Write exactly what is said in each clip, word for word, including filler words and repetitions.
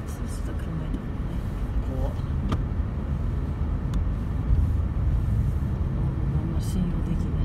そうすると車いた方がね、こうあんま信用できない。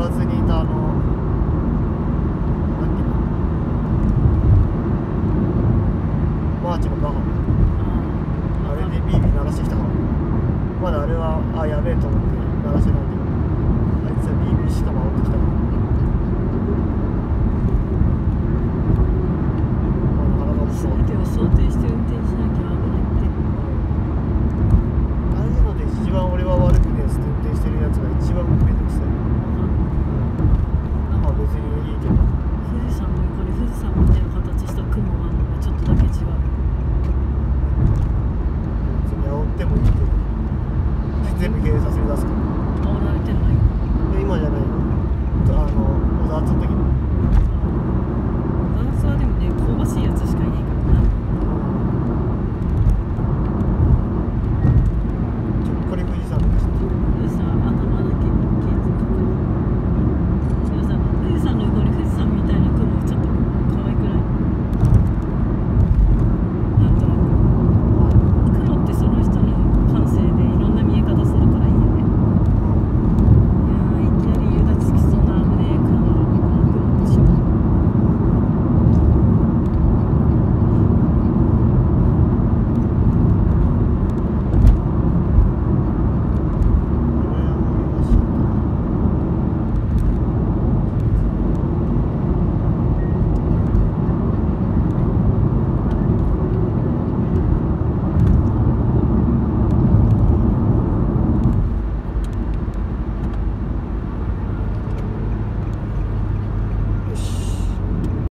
月にいたあのなんだっけなマーチのバカもあれでビービー鳴らしてきたからまだあれはあやべえと思って鳴らしてないけどあいつはビービーしかも煽ってきたからまあなかなかそう全てを想定して運転しなきゃ危ないってああいうので一番俺は悪くねえって運転してるやつが一番めんどくさいまあ別にいいけど富士山の横に富士山みたいな形した雲があるのがちょっとだけ違う別に煽ってもいいけど全部警察に出すから煽られてないで今じゃないよあの小田敦の時に